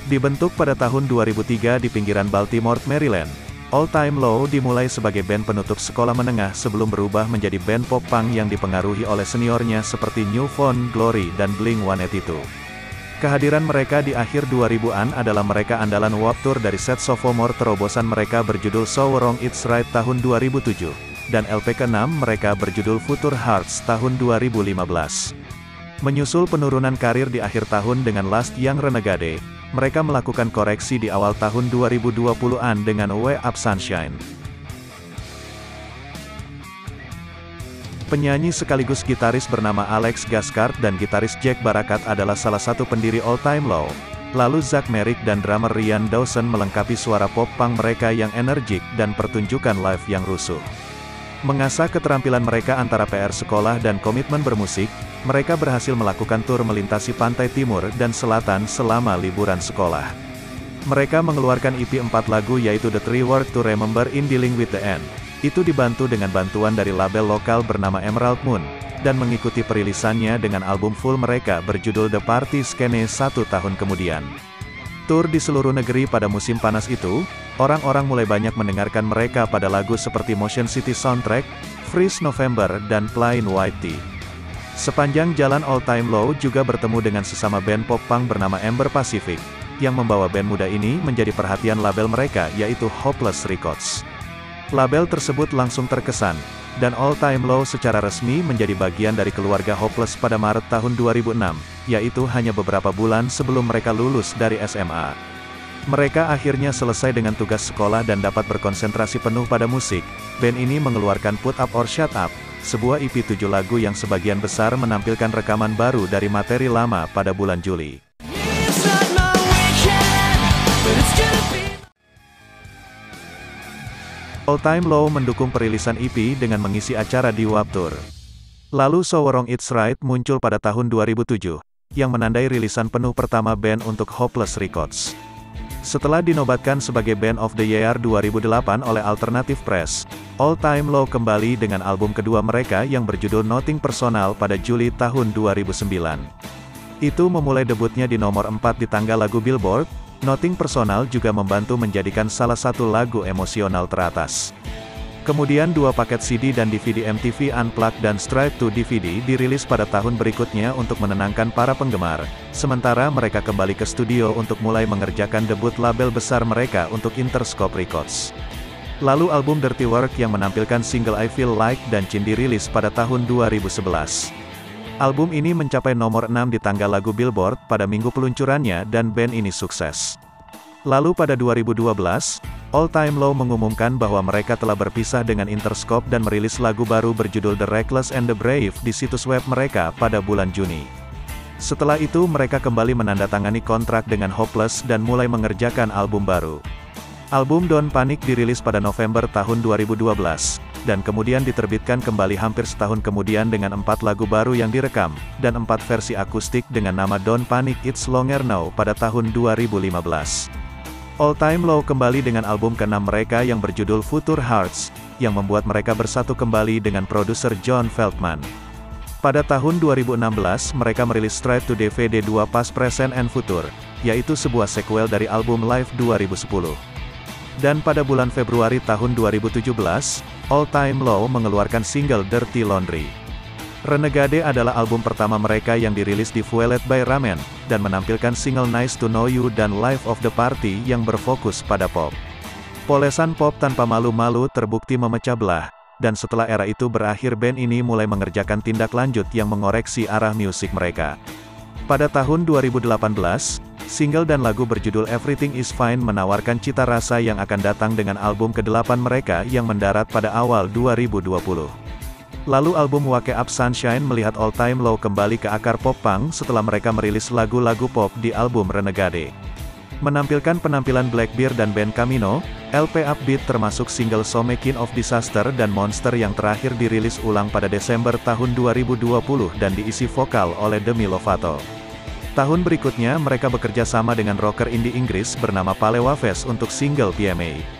Dibentuk pada tahun 2003 di pinggiran Baltimore, Maryland, All Time Low dimulai sebagai band penutup sekolah menengah sebelum berubah menjadi band pop punk yang dipengaruhi oleh seniornya seperti New Found Glory dan Blink-182. Kehadiran mereka di akhir 2000-an adalah mereka andalan Warped Tour dari set sophomore terobosan mereka berjudul So Wrong It's Right tahun 2007, dan LP ke-6 mereka berjudul Future Hearts tahun 2015. Menyusul penurunan karir di akhir tahun dengan Last Young Renegade, mereka melakukan koreksi di awal tahun 2020-an dengan Way Up Sunshine. Penyanyi sekaligus gitaris bernama Alex Gascard dan gitaris Jack Barakat adalah salah satu pendiri All Time Low. Lalu Zach Merrick dan drummer Ryan Dawson melengkapi suara pop-punk mereka yang energik dan pertunjukan live yang rusuh. Mengasah keterampilan mereka antara PR sekolah dan komitmen bermusik, mereka berhasil melakukan tur melintasi pantai timur dan selatan selama liburan sekolah. Mereka mengeluarkan EP 4 lagu yaitu The 3 Words to Remember in Dealing with the End. Itu dibantu dengan bantuan dari label lokal bernama Emerald Moon, dan mengikuti perilisannya dengan album full mereka berjudul The Party Scene 1 tahun kemudian. Tur di seluruh negeri pada musim panas itu, orang-orang mulai banyak mendengarkan mereka pada lagu seperti Motion City Soundtrack, Freeze November dan Plain White Tee. Sepanjang jalan All Time Low juga bertemu dengan sesama band pop punk bernama Ember Pacific, yang membawa band muda ini menjadi perhatian label mereka yaitu Hopeless Records. Label tersebut langsung terkesan, dan All Time Low secara resmi menjadi bagian dari keluarga Hopeless pada Maret tahun 2006, yaitu hanya beberapa bulan sebelum mereka lulus dari SMA. Mereka akhirnya selesai dengan tugas sekolah dan dapat berkonsentrasi penuh pada musik. Band ini mengeluarkan Put Up or Shut Up, sebuah EP 7 lagu yang sebagian besar menampilkan rekaman baru dari materi lama pada bulan Juli. All Time Low mendukung perilisan EP dengan mengisi acara di Warped Tour. Lalu So Wrong It's Right muncul pada tahun 2007, yang menandai rilisan penuh pertama band untuk Hopeless Records. Setelah dinobatkan sebagai Band of the Year 2008 oleh Alternative Press, All Time Low kembali dengan album kedua mereka yang berjudul Nothing Personal pada Juli tahun 2009. Itu memulai debutnya di nomor 4 di tangga lagu Billboard. Nothing Personal juga membantu menjadikan salah satu lagu emosional teratas. Kemudian dua paket CD dan DVD MTV Unplugged dan Straight to DVD dirilis pada tahun berikutnya untuk menenangkan para penggemar, sementara mereka kembali ke studio untuk mulai mengerjakan debut label besar mereka untuk Interscope Records. Lalu album Dirty Work yang menampilkan single I Feel Like dan Chin dirilis pada tahun 2011. Album ini mencapai nomor 6 di tangga lagu Billboard pada minggu peluncurannya dan band ini sukses. Lalu pada 2012, All Time Low mengumumkan bahwa mereka telah berpisah dengan Interscope dan merilis lagu baru berjudul The Reckless and the Brave di situs web mereka pada bulan Juni. Setelah itu mereka kembali menandatangani kontrak dengan Hopeless dan mulai mengerjakan album baru. Album Don't Panic dirilis pada November tahun 2012, dan kemudian diterbitkan kembali hampir setahun kemudian dengan 4 lagu baru yang direkam, dan 4 versi akustik dengan nama Don't Panic It's Longer Now pada tahun 2015. All Time Low kembali dengan album ke-6 mereka yang berjudul Future Hearts, yang membuat mereka bersatu kembali dengan produser John Feldman. Pada tahun 2016 mereka merilis Straight to DVD 2 Past Present and Future, yaitu sebuah sequel dari album Live 2010. Dan pada bulan Februari tahun 2017, All Time Low mengeluarkan single Dirty Laundry. Renegade adalah album pertama mereka yang dirilis di Fueled by Ramen, dan menampilkan single Nice to Know You dan Life of the Party yang berfokus pada pop. Polesan pop tanpa malu-malu terbukti memecah belah, dan setelah era itu berakhir band ini mulai mengerjakan tindak lanjut yang mengoreksi arah musik mereka. Pada tahun 2018, single dan lagu berjudul Everything Is Fine menawarkan cita rasa yang akan datang dengan album ke-8 mereka yang mendarat pada awal 2020. Lalu album Wake Up Sunshine melihat All Time Low kembali ke akar pop punk setelah mereka merilis lagu-lagu pop di album Renegade. Menampilkan penampilan Blackbeard dan band Camino, LP Upbeat termasuk single So Making of Disaster dan Monster yang terakhir dirilis ulang pada Desember tahun 2020 dan diisi vokal oleh Demi Lovato. Tahun berikutnya mereka bekerja sama dengan rocker indie Inggris bernama Pale Waves untuk single PMA.